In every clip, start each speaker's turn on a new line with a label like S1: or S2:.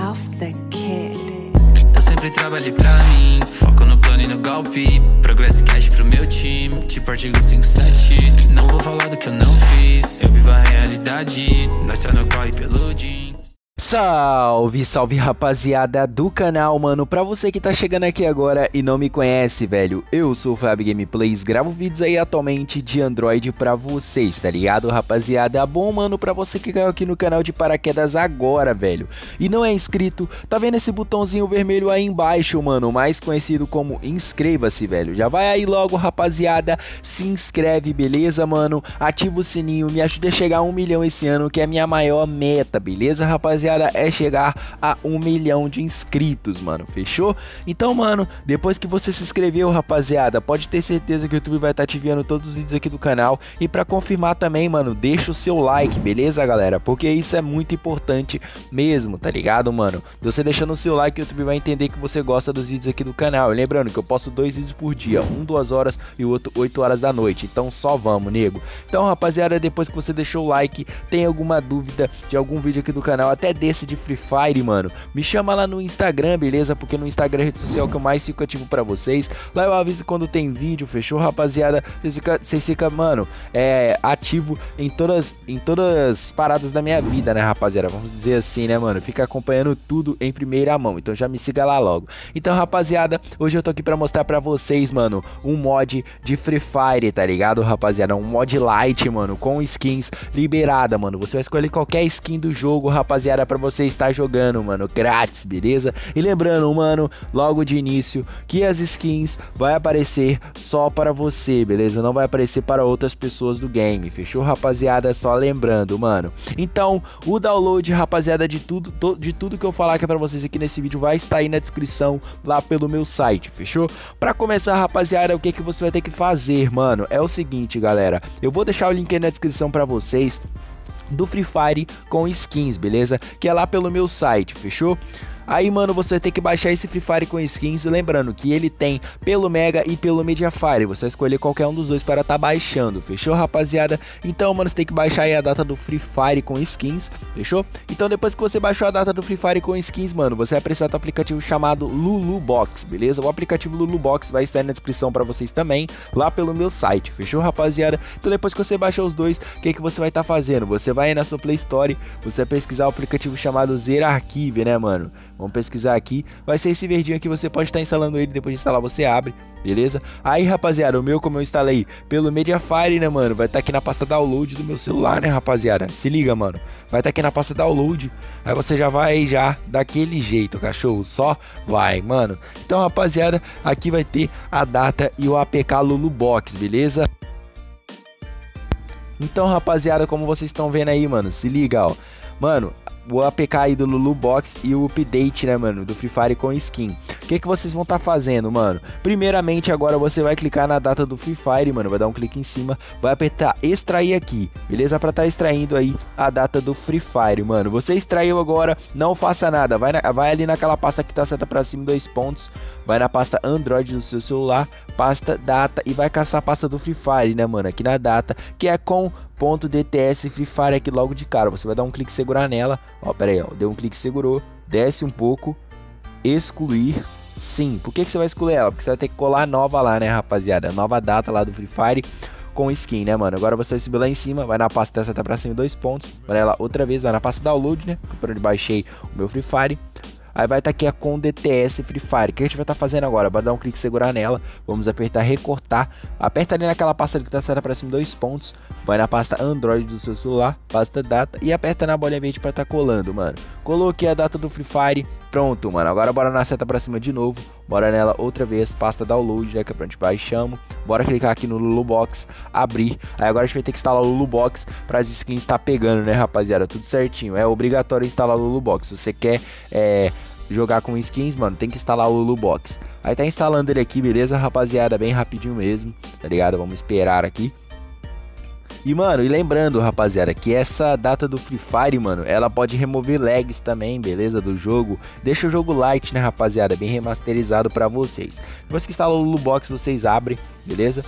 S1: Ralph the Kid.
S2: Eu sempre trabalhei pra mim, foco no plano e no golpe, progresso e cash pro meu time, tipo artigo 57. Não vou falar do que eu não fiz, eu vivo a realidade, nós só não corre pelo jeans.
S3: Salve, salve rapaziada do canal, mano. Pra você que tá chegando aqui agora e não me conhece, velho, eu sou o Fab Gameplays, gravo vídeos aí atualmente de Android pra vocês, tá ligado, rapaziada? Bom, mano, pra você que caiu aqui no canal de paraquedas agora, velho, e não é inscrito, tá vendo esse botãozinho vermelho aí embaixo, mano, mais conhecido como inscreva-se, velho? Já vai aí logo, rapaziada, se inscreve, beleza, mano? Ativa o sininho, me ajuda a chegar a 1 milhão esse ano, que é a minha maior meta, beleza, rapaziada? É chegar a 1 milhão de inscritos, mano, fechou? Então, mano, depois que você se inscreveu, rapaziada, pode ter certeza que o YouTube vai estar te enviando todos os vídeos aqui do canal. E pra confirmar também, mano, deixa o seu like, beleza, galera? Porque isso é muito importante mesmo, tá ligado, mano? Você deixando o seu like, o YouTube vai entender que você gosta dos vídeos aqui do canal. E lembrando que eu posto 2 vídeos por dia, um 2 horas e o outro 8 horas da noite. Então só vamos, nego. Então, rapaziada, depois que você deixou o like, tem alguma dúvida de algum vídeo aqui do canal, até desse de Free Fire, mano, me chama lá no Instagram, beleza? Porque no Instagram é a rede social que eu mais fico ativo pra vocês. Lá eu aviso quando tem vídeo, fechou, rapaziada? Vocês ficam, mano, ativo em todas as paradas da minha vida, né, rapaziada? Vamos dizer assim, né, mano? Fica acompanhando tudo em primeira mão, então já me siga lá logo. Então, rapaziada, hoje eu tô aqui pra mostrar pra vocês, mano, um mod de Free Fire, tá ligado, rapaziada? Um mod light, mano, com skins liberada, mano. Você vai escolher qualquer skin do jogo, rapaziada, pra você estar jogando, mano, grátis, beleza? E lembrando, mano, logo de início, que as skins vai aparecer só para você, beleza? Não vai aparecer para outras pessoas do game, fechou, rapaziada? Só lembrando, mano. Então, o download, rapaziada, de tudo que eu falar aqui pra vocês aqui nesse vídeo vai estar aí na descrição, lá pelo meu site, fechou? Pra começar, rapaziada, o que você vai ter que fazer, mano? É o seguinte, galera, eu vou deixar o link aí na descrição pra vocês do Free Fire com skins, beleza? Que é lá pelo meu site, fechou? Aí, mano, você vai ter que baixar esse Free Fire com skins, lembrando que ele tem pelo Mega e pelo Mediafire, você vai escolher qualquer um dos dois para tá baixando, fechou, rapaziada? Então, mano, você tem que baixar aí a data do Free Fire com skins, fechou? Então, depois que você baixou a data do Free Fire com skins, mano, você vai precisar do aplicativo chamado Lulubox, beleza? O aplicativo Lulubox vai estar na descrição para vocês também, lá pelo meu site, fechou, rapaziada? Então, depois que você baixou os dois, o que você vai estar fazendo? Você vai aí na sua Play Store, você vai pesquisar o aplicativo chamado Zerarchive, né, mano? Vamos pesquisar aqui, vai ser esse verdinho aqui, você pode estar instalando ele, depois de instalar você abre, beleza? Aí, rapaziada, o meu, como eu instalei pelo Mediafire, né, mano, vai estar aqui na pasta download do meu celular, né, rapaziada? Se liga, mano, vai estar aqui na pasta download, aí você já vai daquele jeito, cachorro, só vai, mano. Então, rapaziada, aqui vai ter a data e o APK Lulubox, beleza? Então, rapaziada, como vocês estão vendo aí, mano, se liga, ó, mano, o APK aí do Lulubox e o update, né, mano, do Free Fire com skin. O que vocês vão estar fazendo, mano? Primeiramente, agora você vai clicar na data do Free Fire, mano, vai dar um clique em cima, vai apertar extrair aqui, beleza? Pra estar extraindo aí a data do Free Fire, mano. Você extraiu agora, não faça nada, vai ali naquela pasta que tá seta pra cima, 2 pontos, vai na pasta Android do seu celular, pasta data e vai caçar a pasta do Free Fire, né, mano, aqui na data, que é com .dts Free Fire aqui logo de cara. Você vai dar um clique e segurar nela, ó, pera aí, ó, deu um clique e segurou, desce um pouco, excluir, sim. Por que você vai excluir ela? Porque você vai ter que colar nova lá, né, rapaziada, nova data lá do Free Fire com skin, né, mano? Agora você vai subir lá em cima, vai na pasta dessa, tá pra cima, 2 pontos, vai lá outra vez, vai na pasta download, né, por onde baixei o meu Free Fire. Aí vai estar aqui a com DTS Free Fire. O que a gente vai estar fazendo agora? Vai dar um clique e segurar nela. Vamos apertar recortar. Aperta ali naquela pasta que tá seta pra cima, 2 pontos. Vai na pasta Android do seu celular, pasta data e aperta na bolinha verde pra estar colando, mano. Coloquei a data do Free Fire. Pronto, mano. Agora bora na seta pra cima de novo. Bora nela outra vez, pasta download, né, que é pra gente baixamos. Bora clicar aqui no Lulubox, abrir. Aí agora a gente vai ter que instalar o Lulubox para as skins estar pegando, né, rapaziada? Tudo certinho. É obrigatório instalar o Lulubox. Se você quer jogar com skins, mano, tem que instalar o Lulubox. Aí tá instalando ele aqui, beleza, rapaziada? Bem rapidinho mesmo, tá ligado? Vamos esperar aqui. E, mano, e lembrando, rapaziada, que essa data do Free Fire, mano, ela pode remover lags também, beleza, do jogo. Deixa o jogo light, né, rapaziada, bem remasterizado pra vocês. Depois que instala o Lulubox, vocês abrem, beleza?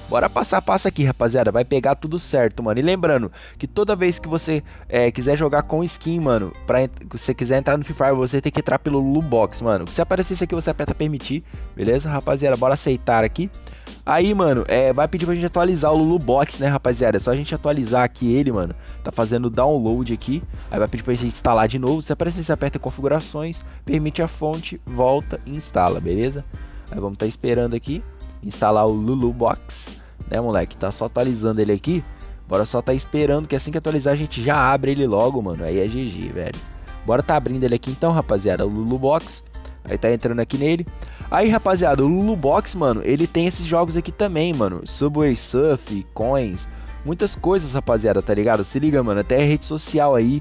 S3: Bora passar a passo aqui, rapaziada, vai pegar tudo certo, mano. E lembrando que toda vez que você quiser jogar com skin, mano, se você quiser entrar no Free Fire, você tem que entrar pelo Lulu Box, mano. Se aparecer isso aqui, você aperta permitir, beleza, rapaziada? Bora aceitar aqui. Aí, mano, vai pedir pra gente atualizar o Lulu Box, né, rapaziada? É só a gente atualizar aqui ele, mano. Tá fazendo download aqui. Aí vai pedir pra gente instalar de novo. Se aparecer, você aperta em configurações, permite a fonte, volta e instala, beleza? Aí vamos tá esperando aqui instalar o Lulu Box, né, moleque? Tá só atualizando ele aqui. Bora só tá esperando que assim que atualizar a gente já abre ele logo, mano. Aí é GG, velho. Bora tá abrindo ele aqui então, rapaziada, o Lulu Box. Aí tá entrando aqui nele. Aí, rapaziada, o Lulu Box, mano, ele tem esses jogos aqui também, mano. Subway Surf, Coins, muitas coisas, rapaziada, tá ligado? Se liga, mano, até rede social aí,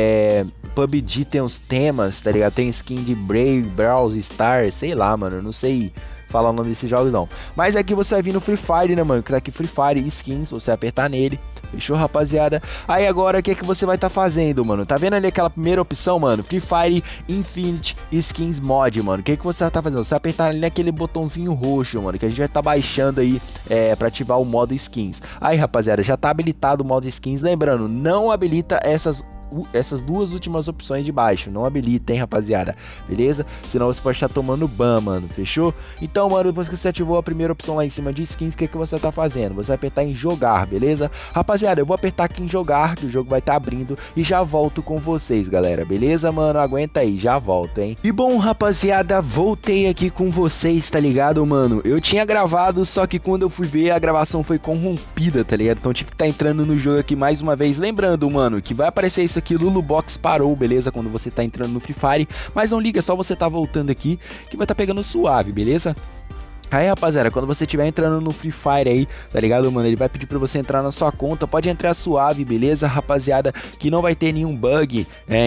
S3: PUBG tem uns temas, tá ligado? Tem skin de Brave, Brawl Stars, sei lá, mano, não sei falar o nome desses jogos não. Mas aqui você vai vir no Free Fire, né, mano, que tá aqui Free Fire Skins, você vai apertar nele. Fechou, rapaziada? Aí agora, o que é que você vai estar fazendo, mano? Tá vendo ali aquela primeira opção, mano? Free Fire Infinite Skins Mod, mano. O que é que você vai estar fazendo? Você vai apertar ali naquele botãozinho roxo, mano, que a gente vai estar baixando aí pra ativar o modo skins. Aí, rapaziada, já tá habilitado o modo skins. Lembrando, não habilita essas duas últimas opções de baixo, não habilita, hein, rapaziada, beleza? Senão você pode estar tomando ban, mano, fechou? Então, mano, depois que você ativou a primeira opção lá em cima de skins, o que você tá fazendo? Você vai apertar em jogar, beleza? Rapaziada, eu vou apertar aqui em jogar, que o jogo vai estar abrindo e já volto com vocês, galera, beleza, mano? Aguenta aí, já volto, hein? E bom, rapaziada, voltei aqui com vocês, tá ligado, mano? Eu tinha gravado, só que quando eu fui ver, a gravação foi corrompida, tá ligado? Então tive que estar entrando no jogo aqui mais uma vez, lembrando, mano, que vai aparecer isso aqui, Lulu Box parou, beleza? Quando você tá entrando no Free Fire, mas não liga, é só você tá voltando aqui que vai tá pegando suave, beleza? Aí, rapaziada, quando você estiver entrando no Free Fire aí, tá ligado, mano? Ele vai pedir pra você entrar na sua conta, pode entrar suave, beleza, rapaziada? Que não vai ter nenhum bug,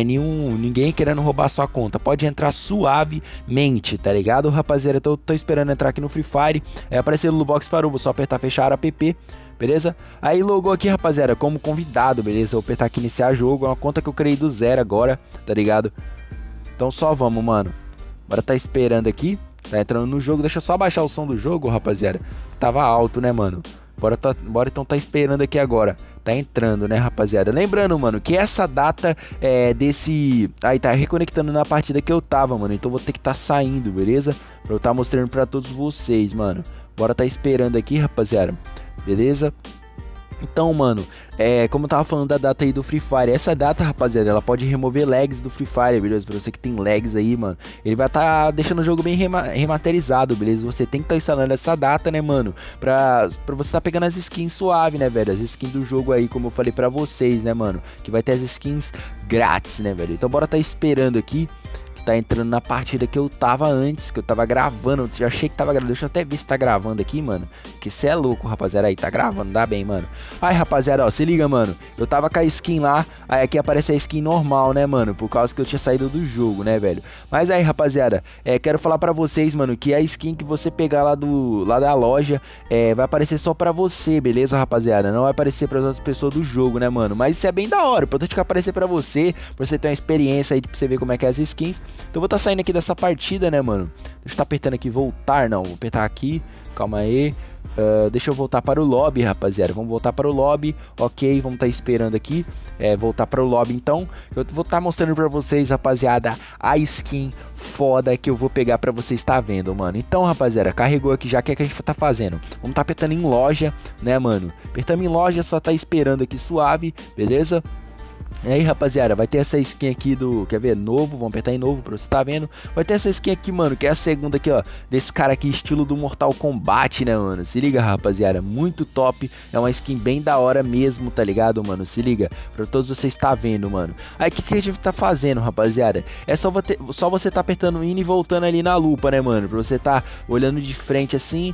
S3: ninguém querendo roubar sua conta. Pode entrar suavemente, tá ligado, rapaziada? Então eu tô esperando entrar aqui no Free Fire, aparecer o Lulu Box parou, vou só apertar fechar app, beleza? Aí logou aqui, rapaziada, como convidado, beleza? Vou apertar aqui iniciar jogo, é uma conta que eu criei do zero agora, tá ligado? Então só vamos, mano. Bora tá esperando aqui. Tá entrando no jogo, deixa eu só abaixar o som do jogo, rapaziada. Tava alto, né, mano? Bora então tá esperando aqui agora. Tá entrando, né, rapaziada? Lembrando, mano, que essa data desse... Aí tá reconectando na partida que eu tava, mano. Então vou ter que tá saindo, beleza? Pra eu tá mostrando pra todos vocês, mano. Bora tá esperando aqui, rapaziada. Beleza? Então, mano, como eu tava falando da data aí do Free Fire, essa data, rapaziada, ela pode remover lags do Free Fire, beleza? Pra você que tem lags aí, mano, ele vai tá deixando o jogo bem remasterizado, beleza? Você tem que tá instalando essa data, né, mano? Pra você tá pegando as skins suave, né, velho? As skins do jogo aí, como eu falei pra vocês, né, mano? Que vai ter as skins grátis, né, velho? Então bora tá esperando aqui. Tá entrando na partida que eu tava antes, que eu tava gravando. Eu já achei que tava gravando. Deixa eu até ver se tá gravando aqui, mano. Que cê é louco, rapaziada. Aí, tá gravando, dá bem, mano. Aí, rapaziada, ó, se liga, mano. Eu tava com a skin lá. Aí aqui aparece a skin normal, né, mano? Por causa que eu tinha saído do jogo, né, velho? Mas aí, rapaziada, quero falar pra vocês, mano, que a skin que você pegar lá da loja vai aparecer só pra você, beleza, rapaziada? Não vai aparecer pras outras pessoas do jogo, né, mano? Mas isso é bem da hora. Importante que aparecer pra você ter uma experiência aí, pra você ver como é que é as skins. Então eu vou estar saindo aqui dessa partida, né, mano? Deixa eu estar apertando aqui voltar, não. Vou apertar aqui, calma aí. Deixa eu voltar para o lobby, rapaziada. Vamos voltar para o lobby, ok. Vamos estar esperando aqui, voltar para o lobby. Então, eu vou estar mostrando para vocês, rapaziada, a skin foda que eu vou pegar para vocês estar vendo, mano. Então, rapaziada, carregou aqui já. O que é que a gente tá fazendo? Vamos estar apertando em loja, né, mano? Apertamos em loja, só tá esperando aqui suave, beleza? E aí, rapaziada, vai ter essa skin aqui do... Quer ver? Novo, vamos apertar em novo pra você tá vendo. Vai ter essa skin aqui, mano, que é a segunda aqui, ó. Desse cara aqui, estilo do Mortal Kombat, né, mano? Se liga, rapaziada, muito top. É uma skin bem da hora mesmo, tá ligado, mano? Se liga, pra todos vocês tá vendo, mano. Aí, o que a gente tá fazendo, rapaziada? É só você tá apertando indo e voltando ali na lupa, né, mano? Pra você tá olhando de frente assim,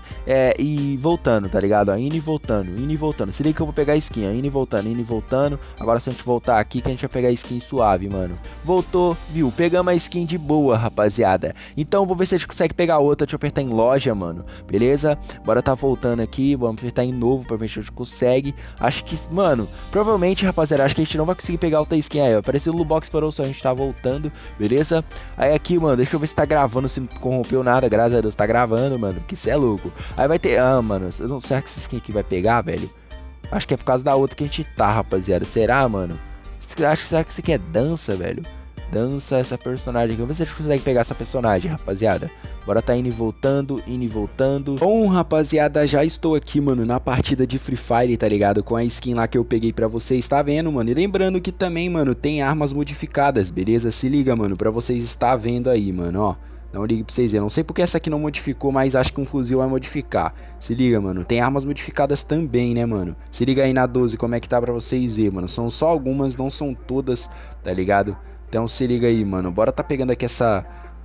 S3: e voltando, tá ligado? Ó, indo e voltando, indo e voltando. Se liga que eu vou pegar a skin, ó, indo e voltando, indo e voltando. Agora se a gente voltar aqui que a gente vai pegar a skin suave, mano. Voltou, viu? Pegamos a skin de boa, rapaziada. Então vou ver se a gente consegue pegar outra. Deixa eu apertar em loja, mano. Beleza? Bora tá voltando aqui. Vamos apertar em novo pra ver se a gente consegue. Acho que, mano, provavelmente, rapaziada, acho que a gente não vai conseguir pegar outra skin aí. Apareceu o Lubox parou, só a gente tá voltando. Beleza? Aí aqui, mano, deixa eu ver se tá gravando, se não corrompeu nada. Graças a Deus, tá gravando, mano. Que cê é louco. Aí vai ter... Ah, mano, eu não sei se essa skin aqui vai pegar, velho. Acho que é por causa da outra que a gente tá, rapaziada. Será, mano? Será que isso aqui é dança, velho? Dança essa personagem aqui. Vamos ver se a gente consegue pegar essa personagem, rapaziada. Bora tá indo e voltando, indo e voltando. Bom, rapaziada, já estou aqui, mano, na partida de Free Fire, tá ligado? Com a skin lá que eu peguei pra vocês, tá vendo, mano? E lembrando que também, mano, tem armas modificadas, beleza? Se liga, mano, pra vocês estar vendo aí, mano, ó. Não ligue pra vocês verem. Não sei porque essa aqui não modificou, mas acho que um fuzil vai modificar. Se liga, mano. Tem armas modificadas também, né, mano? Se liga aí na 12 como é que tá pra vocês verem, mano. São só algumas, não são todas, tá ligado? Então se liga aí, mano. Bora tá pegando aqui essa...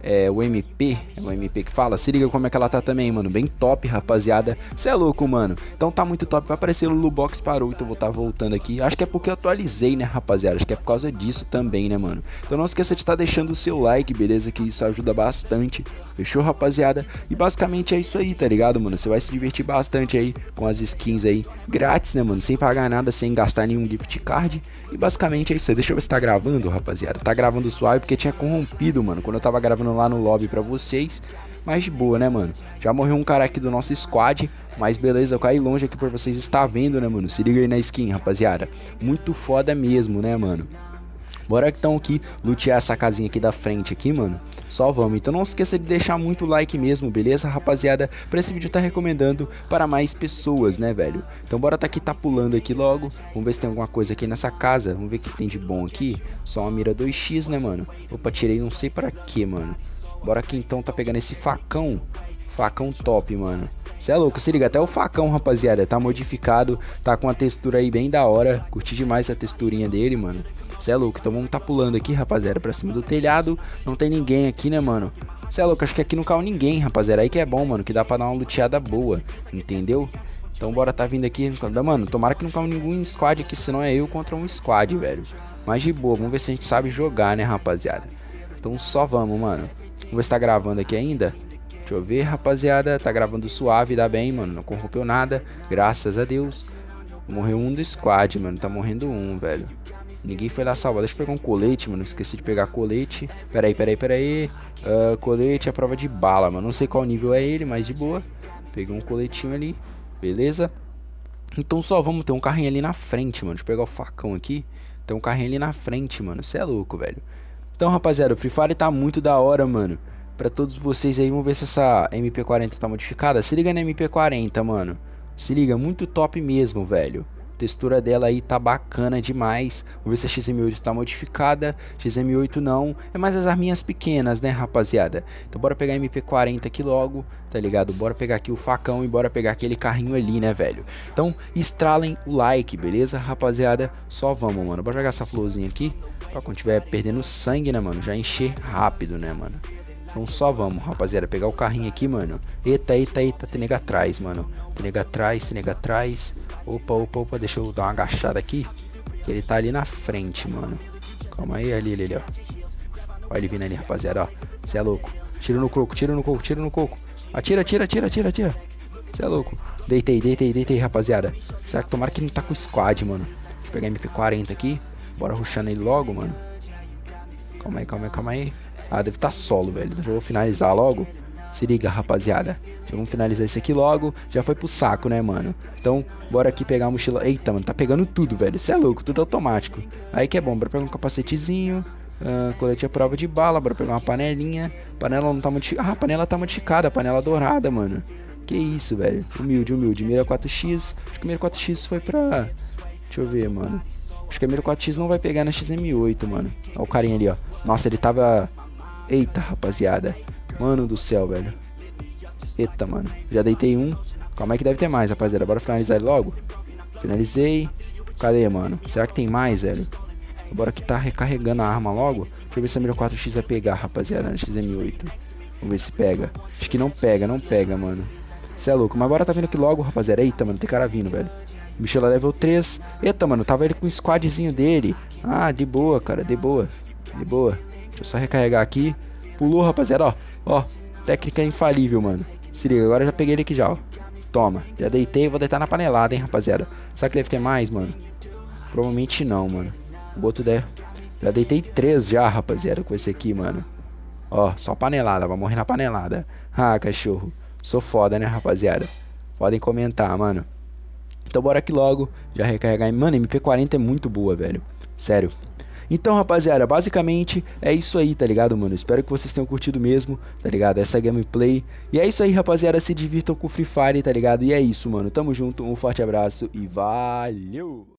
S3: o MP, é o MP que fala. Se liga como é que ela tá também, mano. Bem top, rapaziada. Cê é louco, mano. Então tá muito top. Vai aparecer o Lubox parou, então vou tá voltando aqui. Acho que é porque eu atualizei, né, rapaziada. Acho que é por causa disso também, né, mano. Então não esqueça de tá deixando o seu like, beleza? Que isso ajuda bastante. Fechou, rapaziada? E basicamente é isso aí, tá ligado, mano? Você vai se divertir bastante aí com as skins aí grátis, né, mano? Sem pagar nada, sem gastar nenhum gift card. E basicamente é isso aí. Deixa eu ver se tá gravando, rapaziada. Tá gravando suave porque tinha corrompido, mano, quando eu tava gravando lá no lobby pra vocês, mas de boa, né, mano? Já morreu um cara aqui do nosso squad, mas beleza, eu caí longe aqui por vocês estar vendo, né, mano? Se liga aí na skin, rapaziada. Muito foda mesmo, né, mano? Bora então aqui lutear essa casinha aqui da frente aqui, mano. Só vamos. Então não esqueça de deixar muito like mesmo, beleza, rapaziada? Pra esse vídeo tá recomendando para mais pessoas, né, velho? Então bora tá aqui, tá pulando aqui logo. Vamos ver se tem alguma coisa aqui nessa casa. Vamos ver o que tem de bom aqui. Só uma mira 2x, né, mano? Opa, tirei não sei pra quê, mano. Bora aqui então tá pegando esse facão. Facão top, mano. Cê é louco, se liga, até o facão, rapaziada, tá modificado. Tá com uma textura aí bem da hora. Curti demais essa texturinha dele, mano. Cê é louco, então vamos tá pulando aqui, rapaziada, pra cima do telhado. Não tem ninguém aqui, né, mano? Cê é louco, acho que aqui não caiu ninguém, rapaziada. Aí que é bom, mano, que dá pra dar uma luteada boa, entendeu? Então bora tá vindo aqui. Mano, tomara que não caiu nenhum squad aqui, senão é eu contra um squad, velho. Mas de boa, vamos ver se a gente sabe jogar, né, rapaziada? Então só vamos, mano. Vamos ver se tá gravando aqui ainda. Deixa eu ver, rapaziada. Tá gravando suave, dá bem, mano. Não corrompeu nada, graças a Deus. Morreu um do squad, mano. Tá morrendo um, velho. Ninguém foi lá salvar. Deixa eu pegar um colete, mano. Esqueci de pegar colete. Pera aí. Colete é prova de bala, mano. Não sei qual nível é ele, mas de boa. Peguei um coletinho ali. Beleza? Então só vamos ter um carrinho ali na frente, mano. Deixa eu pegar o facão aqui. Tem um carrinho ali na frente, mano. Cê é louco, velho. Então, rapaziada, o Free Fire tá muito da hora, mano. Pra todos vocês aí, vamos ver se essa MP40 tá modificada. Se liga na MP40, mano. Se liga, muito top mesmo, velho. A textura dela aí tá bacana demais. Vamos ver se a XM8 tá modificada. XM8 não. É mais as arminhas pequenas, né, rapaziada? Então bora pegar a MP40 aqui logo, tá ligado? Bora pegar aqui o facão e bora pegar aquele carrinho ali, né, velho? Então estralem o like, beleza, rapaziada? Só vamos, mano. Bora pegar essa florzinha aqui. Pra quando tiver perdendo sangue, né, mano? Já encher rápido, né, mano? Então só vamos, rapaziada, pegar o carrinho aqui, mano. Eita, tem nega atrás, mano. Tem nega atrás. Opa, deixa eu dar uma agachada aqui. Que ele tá ali na frente, mano. Calma aí, ali, ó. Olha ele vindo ali, rapaziada, ó. Cê é louco. Tira no coco. Atira. Cê é louco. Deitei, rapaziada. Será que tomara que ele não tá com squad, mano? Deixa eu pegar a MP40 aqui. Bora rushando ele logo, mano. Calma aí. Ah, deve estar solo, velho. Já vou finalizar logo. Se liga, rapaziada. Já vamos finalizar isso aqui logo. Já foi pro saco, né, mano? Então, bora aqui pegar a mochila. Eita, mano, tá pegando tudo, velho. Isso é louco, tudo automático. Aí que é bom, bora pegar um capacetezinho. Colete à prova de bala. Bora pegar uma panelinha. Panela não tá modificada. Ah, a panela tá modificada. A panela dourada, mano. Que isso, velho. Humilde. Mira 4x. Acho que o Mira 4x foi pra... Deixa eu ver, mano. Acho que a Mira 4x não vai pegar na XM8, mano. Olha o carinha ali, ó. Nossa, ele tava... Eita, rapaziada. Mano do céu, velho. Eita, mano. Já deitei um. Calma aí que deve ter mais, rapaziada. Bora finalizar ele logo. Finalizei. Cadê, mano? Será que tem mais, velho? Bora que tá recarregando a arma logo. Deixa eu ver se a Mira 4x vai pegar, rapaziada, na XM8. Vamos ver se pega. Acho que não pega, mano. Cê é louco. Mas bora tá vindo aqui logo, rapaziada. Eita, mano. Tem cara vindo, velho. Mochila level 3. Eita, mano, tava ele com o squadzinho dele. Ah, de boa, cara, de boa. De boa. Deixa eu só recarregar aqui. Pulou, rapaziada, ó. Ó, técnica infalível, mano. Se liga, agora eu já peguei ele aqui já, ó. Toma, já deitei, vou deitar na panelada, hein, rapaziada. Será que deve ter mais, mano? Provavelmente não, mano. O outro deve... Já deitei 3 já, rapaziada, com esse aqui, mano. Ó, só panelada, vai morrer na panelada. Ah, cachorro. Sou foda, né, rapaziada? Podem comentar, mano. Então bora aqui logo, já recarregar. Mano, MP40 é muito boa, velho. Sério. Então, rapaziada, basicamente é isso aí, tá ligado, mano? Espero que vocês tenham curtido mesmo, tá ligado? Essa gameplay. E é isso aí, rapaziada. Se divirtam com Free Fire, tá ligado? E é isso, mano. Tamo junto, um forte abraço e valeu!